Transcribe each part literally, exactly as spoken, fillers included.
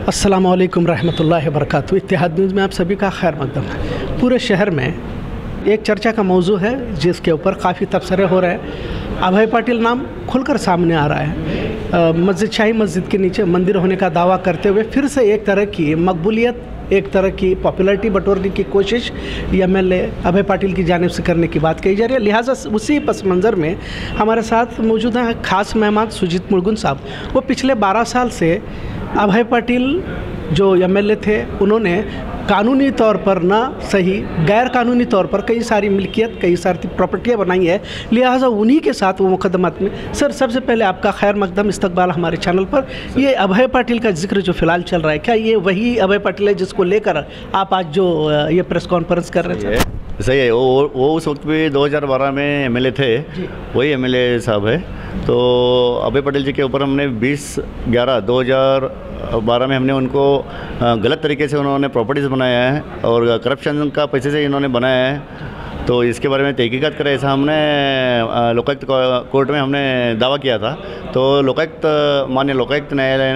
अस्सलामु अलैकुम रहमतुल्लाहि व बरकातुहू। इत्तेहाद न्यूज़ में आप सभी का खैर मकदम है। पूरे शहर में एक चर्चा का मौजू है जिसके ऊपर काफ़ी तबसरे हो रहे हैं। अभय पाटिल नाम खुलकर सामने आ रहा है। मस्जिद शाही मस्जिद के नीचे मंदिर होने का दावा करते हुए फिर से एक तरह की मकबूलियत, एक तरह की पॉपुलैरिटी बटोरने की कोशिश M L A Abhay Patil की जानिब से करने की बात कही जा रही है। लिहाजा उसी पस मंज़र में हमारे साथ मौजूद हैं खास मेहमान सुजीत मुर्गुन साहब। वो पिछले बारह साल से अभय पाटिल जो एम एल ए थे, उन्होंने कानूनी तौर पर ना सही गैर कानूनी तौर पर कई सारी मिल्कियत, कई सारी प्रॉपर्टियाँ बनाई है। लिहाजा उन्हीं के साथ वो मुकदमात में। सर, सबसे पहले आपका खैर मकदम इस्तकबाल हमारे चैनल पर। ये अभय पाटिल का जिक्र जो फिलहाल चल रहा है, क्या ये वही अभय पाटिल है जिसको लेकर आप आज जो ये प्रेस कॉन्फ्रेंस कर रहे थे? सही है। वो वो उस वक्त भी दो हज़ार बारह में एम एल ए थे, वही एम एल ए साहब है। तो अभय पाटिल जी के ऊपर हमने बीस ग्यारह दो हज़ार बारह में हमने उनको गलत तरीके से उन्होंने प्रॉपर्टीज़ बनाया है और करप्शन का पैसे से इन्होंने बनाया है। तो इसके बारे में तहकीकात करें, ऐसा हमने लोकायुक्त कोर्ट में हमने दावा किया था। तो लोकायुक्त माननीय लोकायुक्त न्यायालय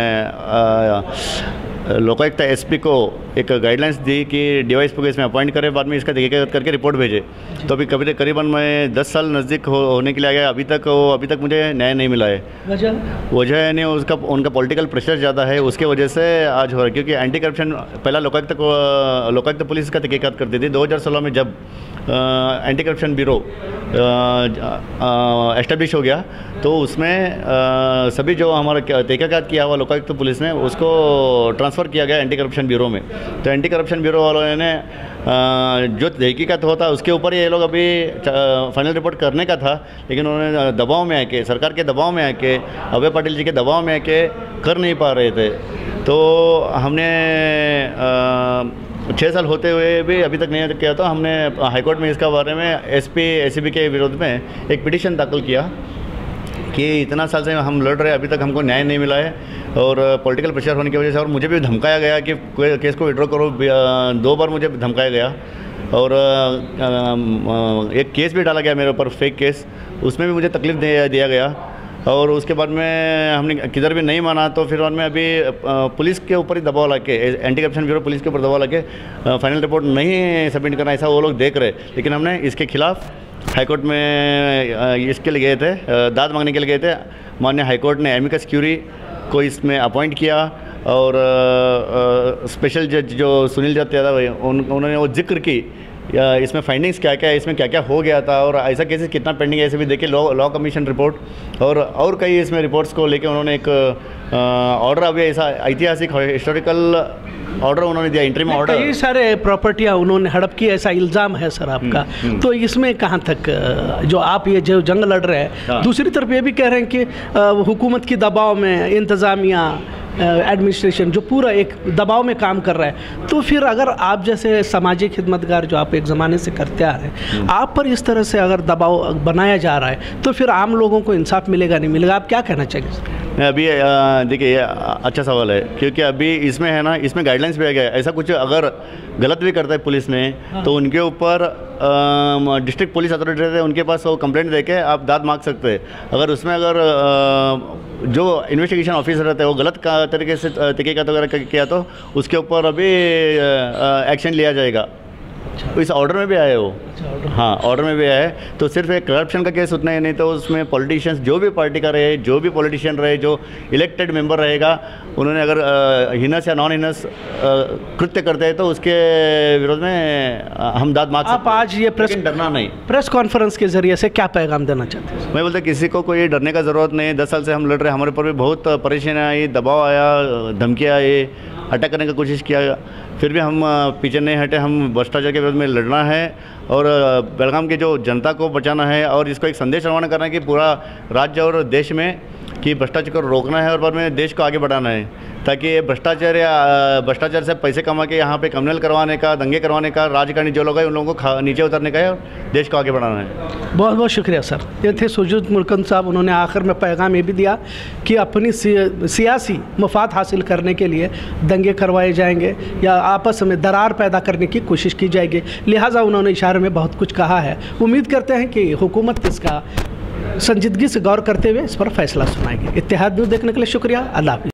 ने लोकायुक्त एसपी को एक गाइडलाइंस दी कि डीवाईएसपी को इसमें अपॉइंट करें, बाद में इसका तहकीकात करके रिपोर्ट भेजे। तो अभी कभी करीबन मैं दस साल नज़दीक हो, होने के लिए आ गया, अभी तक वो अभी तक मुझे न्याय नहीं मिला है। वजह वजह है नहीं, उसका उनका पॉलिटिकल प्रेशर ज़्यादा है, उसके वजह से आज हो रहा है। क्योंकि एंटी करप्शन पहला लोकायुक्त को लोकायुक्त पुलिस का तहकीकात करती थी। दो हज़ार सोलह में जब एंटी करप्शन ब्यूरो एस्टेब्लिश हो गया, तो उसमें आ, सभी जो हमारा तहकीकात किया हुआ लोकायुक्त पुलिस ने उसको ट्रांसफ़र किया गया एंटी करप्शन ब्यूरो में। तो एंटी करप्शन ब्यूरो वालों ने जो तहकीकात होता है उसके ऊपर ये लोग अभी फाइनल रिपोर्ट करने का था, लेकिन उन्होंने दबाव में आके, सरकार के दबाव में आके, अभय पाटिल जी के दबाव में आके कर नहीं पा रहे थे। तो हमने छः साल होते हुए भी अभी तक नहीं किया। तो हमने हाईकोर्ट में इसका बारे में एसपी एसीबी के विरोध में एक पिटीशन दाखिल किया कि इतना साल से हम लड़ रहे हैं, अभी तक हमको न्याय नहीं मिला है और पॉलिटिकल प्रेशर होने की वजह से, और मुझे भी धमकाया गया कि केस को विड्रॉ करो। दो बार मुझे धमकाया गया और एक केस भी डाला गया मेरे ऊपर, फेक केस, उसमें भी मुझे तकलीफ दिया गया। और उसके बाद में हमने किधर भी नहीं माना, तो फिर बाद में अभी पुलिस के ऊपर ही दबाव ला के, एंटी करप्शन ब्यूरो पुलिस के ऊपर दबाव ला के फाइनल रिपोर्ट नहीं सबमिट करना, ऐसा वो लोग देख रहे। लेकिन हमने इसके खिलाफ हाईकोर्ट में इसके लिए गए थे, दाद मांगने के लिए गए थे। माननीय हाईकोर्ट ने एमिकस क्यूरी को इसमें अपॉइंट किया और स्पेशल जज जो सुनील दत्त यादव है, उन उन्होंने वो जिक्र की इसमें फाइंडिंग्स क्या क्या है, इसमें क्या क्या हो गया था और ऐसा केसेस कितना पेंडिंग है, ऐसे भी देखे। लॉ लॉ कमीशन रिपोर्ट और और कई इसमें रिपोर्ट्स को लेके उन्होंने एक ऑर्डर, अभी ऐसा ऐतिहासिक हिस्टोरिकल ऑर्डर उन्होंने दिया, इंटरिम ऑर्डर। कई सारे प्रॉपर्टियां उन्होंने हड़प की, ऐसा इल्ज़ाम है सर आपका। तो इसमें कहाँ तक जो आप ये जो जंग लड़ रहे हैं, दूसरी तरफ ये भी कह रहे हैं कि हुकूमत की दबाव में इंतज़ामिया, एडमिनिस्ट्रेशन जो पूरा एक दबाव में काम कर रहा है, तो फिर अगर आप जैसे सामाजिक खिदमतगार जो आप एक ज़माने से करते आ रहे हैं, आप पर इस तरह से अगर दबाव बनाया जा रहा है, तो फिर आम लोगों को इंसाफ मिलेगा नहीं मिलेगा? आप क्या कहना चाहिए? अभी देखिए, ये अच्छा सवाल है, क्योंकि अभी इसमें है ना, इसमें गाइडलाइंस भी आ गया। ऐसा कुछ अगर गलत भी करता है पुलिस ने, हाँ। तो उनके ऊपर डिस्ट्रिक्ट पुलिस अथॉरिटी रहते हैं, उनके पास वो कंप्लेंट देके आप दाद मांग सकते हैं। अगर उसमें अगर आ, जो इन्वेस्टिगेशन ऑफिसर रहते हैं वो गलत तरीके से तहकीकात वगैरह किया, तो उसके ऊपर अभी एक्शन लिया जाएगा। अच्छा। इस ऑर्डर में भी आया है वो। अच्छा, हाँ, ऑर्डर में भी आया है। तो सिर्फ एक करप्शन का केस उतना ही नहीं, तो उसमें पॉलिटिशियंस जो भी पार्टी का रहे, जो भी पॉलिटिशियन रहे, जो इलेक्टेड मेंबर रहेगा, उन्होंने अगर हिनस या नॉन हिनस कृत्य करते हैं तो उसके विरोध में हम दाद मांग सकते हैं। आप आज ये प्रेस डरना नहीं, प्रेस कॉन्फ्रेंस के जरिए से क्या पैगाम देना चाहते हैं? मैं बोलता किसी को कोई डरने का ज़रूरत नहीं। दस साल से हम लड़ रहे हैं, हमारे ऊपर भी बहुत परेशानी आई, दबाव आया, धमकियाँ आई, अटैक करने की कोशिश किया, फिर भी हम पीछे नहीं हटे। हम भ्रष्टाचार के विरोध में लड़ना है और बेलगाम की जो जनता को बचाना है और इसको एक संदेश रवाना करना है कि पूरा राज्य और देश में कि भ्रष्टाचार को रोकना है और बाद में देश को आगे बढ़ाना है, ताकि ये भ्रष्टाचार या भ्रष्टाचार से पैसे कमा के यहाँ पे कम्युनल करवाने का, दंगे करवाने का, राजकारणी जो लोग हैं उन लोगों को नीचे उतरने का है और देश को आगे बढ़ाना है। बहुत बहुत शुक्रिया सर। ये थे सुजीत मुर्गुन साहब। उन्होंने आखिर में पैगाम ये भी दिया कि अपनी सियासी मफाद हासिल करने के लिए दंगे करवाए जाएंगे या आपस में दरार पैदा करने की कोशिश की जाएगी। लिहाजा उन्होंने इशारे में बहुत कुछ कहा है। उम्मीद करते हैं कि हुकूमत इसका संजीदगी से गौर करते हुए इस पर फैसला सुनाएगी। इत्तेहाद न्यूज़ देखने के लिए शुक्रिया। अल्लाह हाफ़िज़।